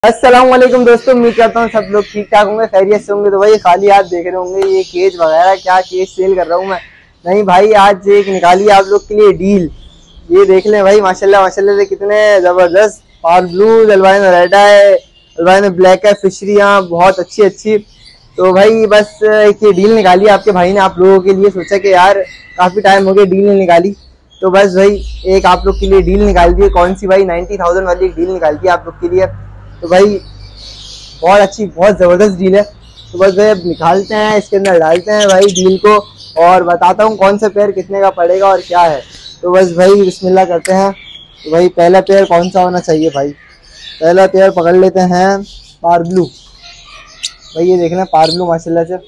अस्सलाम वालेकुम दोस्तों, उम्मीद करता हूँ सब लोग ठीक ठाक होंगे, खैरियत से होंगे। तो भाई खाली हाथ देख रहे होंगे ये केज वगैरह, क्या केज सेल कर रहा हूँ मैं। नहीं भाई, आज एक निकाली आप लोग के लिए डील। ये देख लें भाई, माशाल्लाह माशाल्लाह से कितने जबरदस्त पार ब्लू, अल्बाइनो रेड है, अल्बाइनो ब्लैक है, फिशरियाँ बहुत अच्छी अच्छी। तो भाई बस एक ये डील निकाली आपके भाई ने आप लोगों के लिए। सोचा कि यार काफी टाइम हो गया डील नहीं निकाली, तो बस भाई एक आप लोग के लिए डील निकाल दी है। कौन सी भाई, 90,000 वाली एक डील निकाल दी आप लोग के लिए। तो भाई बहुत अच्छी, बहुत ज़बरदस्त डील है। तो बस भाई अब निकालते हैं, इसके अंदर डालते हैं भाई डील को, और बताता हूँ कौन सा पेयर कितने का पड़ेगा और क्या है। तो बस भाई बिस्मिल्लाह करते हैं। तो भाई पहला पेयर कौन सा होना चाहिए भाई? पहला पेयर पकड़ लेते हैं पार ब्लू। भाई ये देखना पार ब्लू माशाल्लाह से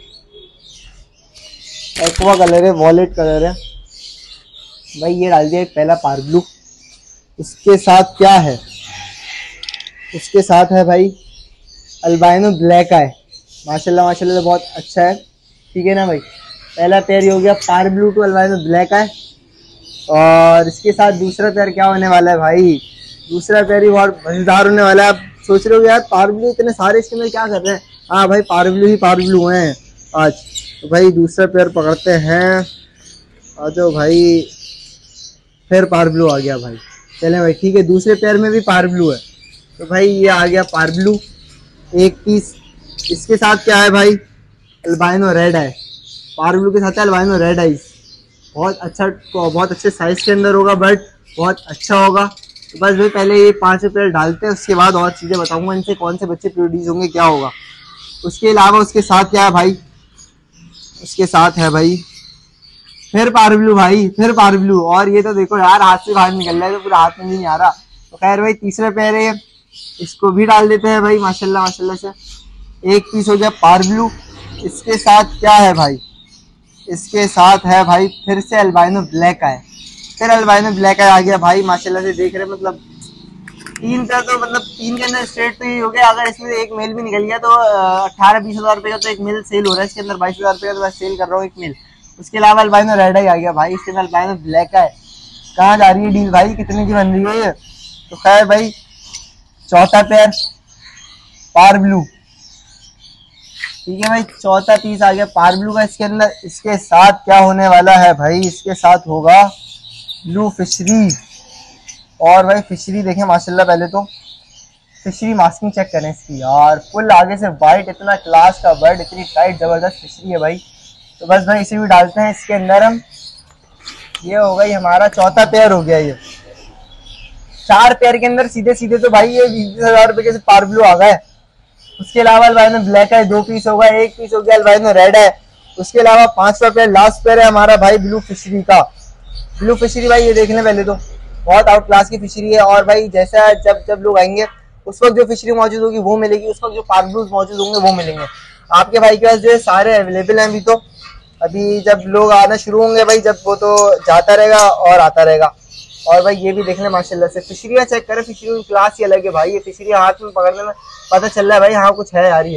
एक्वा कलर है, वॉलेट कलर है भाई। ये डाल दिया एक पहला पार ब्लू। इसके साथ क्या है? उसके साथ है भाई अल्बाइनो ब्लैक है, माशाल्लाह माशाल्लाह से बहुत अच्छा है। ठीक है ना भाई, पहला पेयर हो गया parblue to albino black है। और इसके साथ दूसरा पेयर क्या होने वाला है भाई? दूसरा पेयर ही बहुत मजेदार होने वाला है। आप सोच रहे हो यार पार ब्लू इतने सारे इसके अंदर क्या कर रहे हैं? हाँ भाई, पार ब्लू ही पार ब्लू हैं आज। तो भाई दूसरा पेयर पकड़ते हैं। आ जाओ भाई, फिर पार ब्लू आ गया भाई। चले भाई ठीक है, दूसरे पेयर में भी पार ब्लू है। तो भाई ये आ गया पार ब्लू एक पीस। इसके साथ क्या है भाई? अल्बाइनो रेड है। पार ब्लू के साथ है अल्बाइनो रेड है। बहुत अच्छा, बहुत अच्छे साइज के अंदर होगा, बट बहुत अच्छा होगा। तो बस भाई पहले ये 5 पेयर डालते हैं, उसके बाद और चीज़ें बताऊंगा इनसे कौन से बच्चे प्रोड्यूस होंगे, क्या होगा। उसके अलावा उसके साथ क्या है भाई? उसके साथ है भाई फिर पार ब्लू भाई, फिर पार ब्लू। और ये तो देखो यार हाथ से बाहर निकल रहा है, तो पूरा हाथ में नहीं आ रहा। तो खैर भाई तीसरा पेयर है, इसको भी डाल देते हैं भाई माशाल्लाह माशाल्लाह से। एक पीस हो गया पार ब्लू। इसके साथ क्या है भाई? इसके साथ है भाई फिर से अल्बाइनो ब्लैक है। फिर अल्बाइनो ब्लैक आ गया भाई माशाल्लाह से। देख रहे मतलब तीन का तो मतलब तीन के अंदर स्ट्रेट तो ही हो गया। अगर इसमें एक मेल भी निकल गया तो 18-20 हजार रुपये का तो एक मेल सेल हो रहा है इसके अंदर। 22 हजार रुपये का तो बस सेल कर रहा हूँ एक मेल। उसके अलावा अल्बाइनो रेड ही आ गया भाई, इसके अंदर अल्बाइनो ब्लैक है। कहाँ जा रही है डील भाई? कितने की बन रही है ये? तो खैर भाई चौथा पेयर पार ब्लू। ठीक है भाई, चौथा पीस आ गया पार ब्लू का इसके अंदर। इसके साथ क्या होने वाला है भाई? इसके साथ होगा ब्लू फिशरी। और भाई फिशरी देखें माशाल्लाह, पहले तो फिशरी मास्किंग चेक करें इसकी यार, फुल आगे से वाइट, इतना क्लास का बर्ड, इतनी टाइट जबरदस्त फिशरी है भाई। तो बस भाई इसे भी डालते हैं इसके अंदर हम। ये हो गई हमारा चौथा पेयर हो गया। ये 4 पेयर के अंदर सीधे सीधे तो भाई ये 20 हजार रुपये के पार ब्लू आ गए। उसके अलावा अल्बाइनो ब्लैक है, 2 पीस होगा। एक पीस हो गया अल्बाइनो रेड है। उसके अलावा 5वां पेयर लास्ट पेयर है हमारा भाई ब्लू फिशरी का। ब्लू फिशरी भाई ये देखने पहले तो बहुत आउट क्लास की फिशरी है। और भाई जैसा जब जब लोग आएंगे उस वक्त जो फिशरी मौजूद होगी वो मिलेगी, उस वक्त जो पार ब्लूज मौजूद होंगे वो मिलेंगे। आपके भाई के पास जो है सारे अवेलेबल हैं अभी। तो अभी जब लोग आना शुरू होंगे भाई, जब वो तो जाता रहेगा और आता रहेगा। और भाई ये भी देखने माशाल्लाह से फिशरियाँ चेक करें, फिशरी की क्लास ही अलग है भाई। ये फिशरी हाथ में पकड़ने में पता चल रहा है भाई हाँ कुछ है यार ये।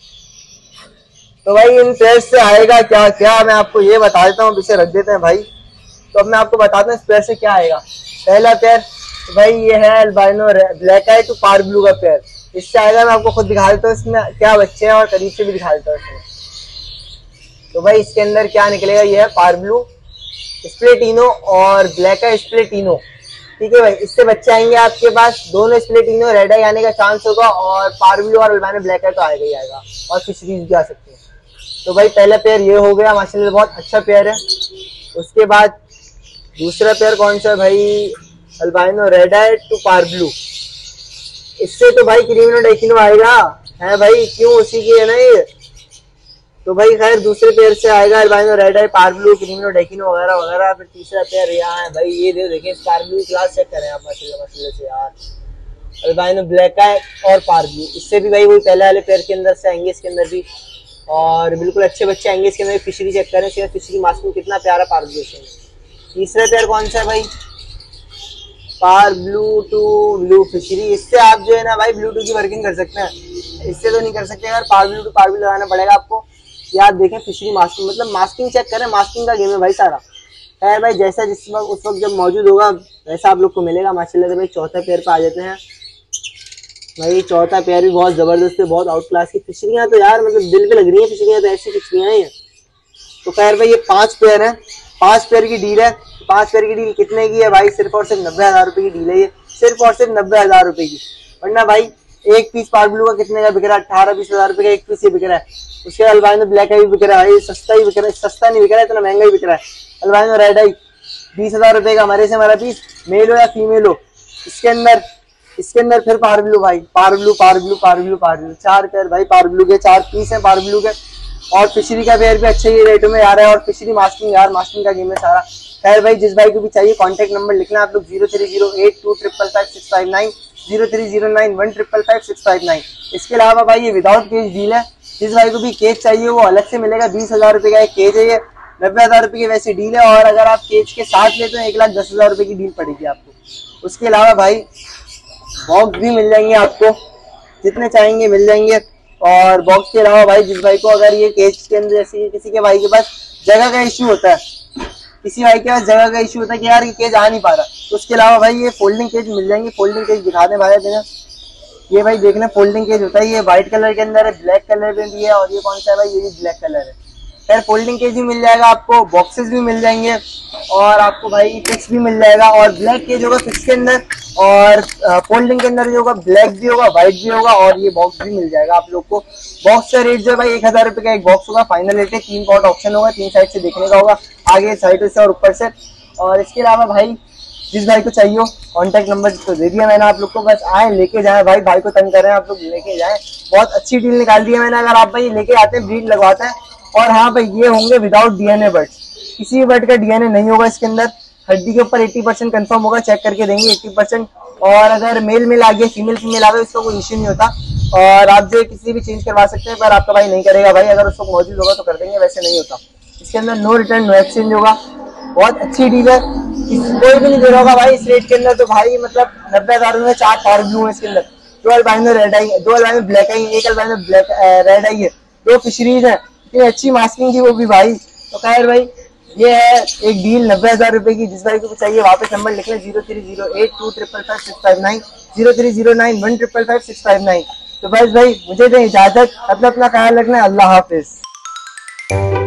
तो भाई इन पेयर से आएगा क्या क्या मैं आपको ये बता देता हूँ, इसे रख देते हैं भाई। तो अब मैं आपको बताता हूँ इस पेयर से क्या आएगा। पहला पेयर तो भाई ये है albino black eye to parblue का पेयर। इससे आएगा, मैं आपको खुद दिखा देता हूँ इसमें क्या बच्चे हैं और करीब से भी दिखा देता हूँ इसमें। तो भाई इसके अंदर क्या निकलेगा? ये है पार ब्लू स्प्लेटिनो और ब्लैक है स्प्लेटिनो। ठीक है भाई, इससे बच्चे आएंगे आपके पास, दोनों स्प्लेटिनो रेड आई आने का चांस होगा, और पार ब्लू और अल्बाइनो ब्लैक है तो आएगा ही आएगा, और फिशरीज भी आ सकती है। तो भाई पहला पेयर ये हो गया माशाल्लाह, बहुत अच्छा पेयर है। उसके बाद दूसरा पेयर कौन सा है भाई? Albino red eye to parblue. इससे तो भाई क्रीमिनो डेकिनो आएगा है भाई, क्यों उसी की है ना ये। तो भाई खैर दूसरे पेयर से आएगा albino red eye parblue creamino decino वगैरह वगैरह। फिर तीसरा पेयर यहाँ है भाई, ये देखिए पार ब्लू क्लास चेक करें आप माशाल्लाह माशाल्लाह से यार। अल्बाइनो ब्लैक आई और पार ब्लू, इससे भी भाई वही पहले वाले पेयर के अंदर से आएंगे इसके अंदर भी, और बिल्कुल अच्छे बच्चे आएंगे इसके अंदर। फिशरी चेक करें, फिशरी मास्किंग कितना प्यारा पार ब्लू से। तीसरा पेयर कौन सा है भाई? Parblue to blue fischeri. इससे आप जो है ना भाई ब्लू टू की वर्किंग कर सकते हैं, इससे तो नहीं कर सकते यार। Parblue to parblue लगाना पड़ेगा आपको। यार देखें फिशरी मास्किंग, मतलब मास्किंग चेक करें, मास्किंग का गेम है भाई सारा। खैर भाई जैसा जिस वक्त उस वक्त जब मौजूद होगा वैसा आप लोग को मिलेगा माशाल्लाह से। भाई चौथा पेयर पे आ जाते हैं। भाई चौथा पेयर भी बहुत जबरदस्त है, बहुत आउट क्लास की फिशरियां तो यार मतलब दिल पे लग रही है फिशरियां, तो ऐसी फिशरियां हैं। तो खैर भाई ये 5 पेयर है, 5 पेयर की डील है। 5 पेयर की डील कितने की है भाई? सिर्फ और सिर्फ 90,000 रुपए की डील है ये, सिर्फ और सिर्फ 90,000 रुपए की। वरना भाई एक पीस पार ब्लू का कितने का बिक रहा है? 18-20 हजार रुपए का एक पीस ये बिक रहा है। उसके अल्बाइनो ब्लैक आई बिक रहा है भाई, सस्ता ही बिक रहा है, सस्ता नहीं बिक रहा है, इतना महंगा ही बिक रहा है। अल्बाइनो रेड आई 20,000 रुपए का हमारे से हमारा पीस, मेल हो या फीमेल हो। इसके अंदर फिर पार ब्लू भाई, पार ब्लू 4 पेयर भाई, पार ब्लू के 4 पीस है पार ब्लू के। और फिशरी का पेयर भी अच्छे ही रेट में आ रहा है। और फिशरी मास्किंग यार, मास्किंग का गेम है सारा। खैर भाई जिस भाई को भी चाहिए कॉन्टेक्ट नंबर लिखना आप लोग 030825555659, 030915555659। इसके अलावा भाई ये विदाउट केज डील है। जिस भाई को भी केज चाहिए वो अलग से मिलेगा, 20,000 रुपए का एक केज है ये, 90,000 रुपए की वैसे डील है। और अगर आप केज के साथ लेते हैं 1,10,000 रुपए की डील पड़ेगी आपको। उसके अलावा भाई बॉक्स भी मिल जाएंगे आपको, जितने चाहेंगे मिल जाएंगे। और बॉक्स के अलावा भाई जिस भाई को अगर ये केज के अंदर, जैसे किसी के भाई के पास जगह का इश्यू होता है, किसी भाई के पास जगह का इश्यू होता है कि यार ये केज आ नहीं पा रहा, तो उसके अलावा भाई ये फोल्डिंग केज मिल जाएंगे। फोल्डिंग केज दिखा दें भाई देना, ये भाई देखना फोल्डिंग केज होता है, ये व्हाइट कलर के अंदर है, ब्लैक कलर में भी है। और ये कौन सा है भाई? ये भी ब्लैक कलर है। खैर फोल्डिंग केज भी मिल जाएगा आपको, बॉक्सेस भी मिल जाएंगे, और आपको भाई फिक्स भी मिल जाएगा। और ब्लैक केज होगा फिक्स के अंदर, और फोल्डिंग के अंदर जो होगा ब्लैक भी होगा, व्हाइट भी होगा, और ये बॉक्स भी मिल जाएगा आप लोग को। बॉक्स का रेट जो है भाई 1,000 रुपए का एक बॉक्स होगा। फाइनल रेट है, 3 पॉट ऑप्शन होगा, 3 साइड से देखने का होगा, आगे साइड से और ऊपर से। और इसके अलावा भाई जिस भाई को चाहिए हो कॉन्टेक्ट नंबर तो दे दिया मैंने आप लोग को, बस आए लेके जाए भाई। भाई को तंग कर रहे हैं आप लोग, लेके जाए। बहुत अच्छी डील निकाल दी है मैंने। अगर आप भाई लेके आते हैं, ब्रीड लगवाते हैं। और हाँ भाई ये होंगे विदाउट डीएनए बर्ड्स, किसी भी बर्ड का डीएनए नहीं होगा इसके अंदर। हड्डी के ऊपर 80% कंफर्म होगा, चेक करके देंगे 80%। और अगर मेल आ गया, फीमेल आ गया, उसका कोई इश्यू नहीं होता। और आप जो किसी भी चेंज करवा सकते हैं, पर आपका भाई नहीं करेगा भाई, अगर उसको मौजूद होगा तो कर देंगे, वैसे नहीं होता। इसके अंदर नो रिटर्न नो एक्सचेंज होगा। बहुत अच्छी डील है, कोई भी नहीं दे रहा होगा भाई इस रेट के अंदर। तो भाई मतलब 90,000 में 4 पार ब्लू है इसके अंदर, 2 अल्बाइनो रेड आई है, 2 अल्बाइनो ब्लैक आई है, 1 अल्बाइनो ब्लैक रेड आई है, 2 फिशरीज है, इतनी अच्छी मास्किंग की वो भी भाई। तो खैर भाई ये है एक डील 90,000 रुपए की। जिस भाई को चाहिए वापस नंबर लिख लें 030825555659, 030915555659। तो बस भाई मुझे दें इजाजत, अपना ख्याल रखना, अल्लाह हाफिज।